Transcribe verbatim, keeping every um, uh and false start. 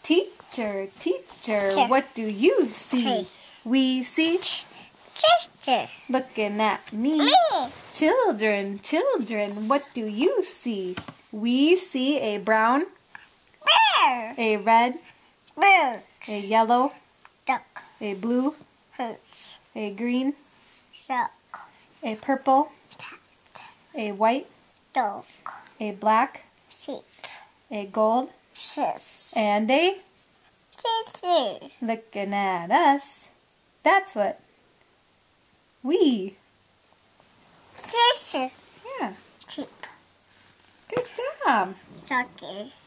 Teacher, teacher, Teacher. what do you see? Tree. We see Sister. looking at me. Me. Children, children, what do you see? We see a brown, Bear. a red, Bird. a yellow, Duck. a blue, Horse. a green, Duck. a purple, Cat. a white, Dog. a black, Sheep. a gold, Sis. and a Sister. looking at us. That's what we. Sister. Yeah, Sheep. good job. Turkey.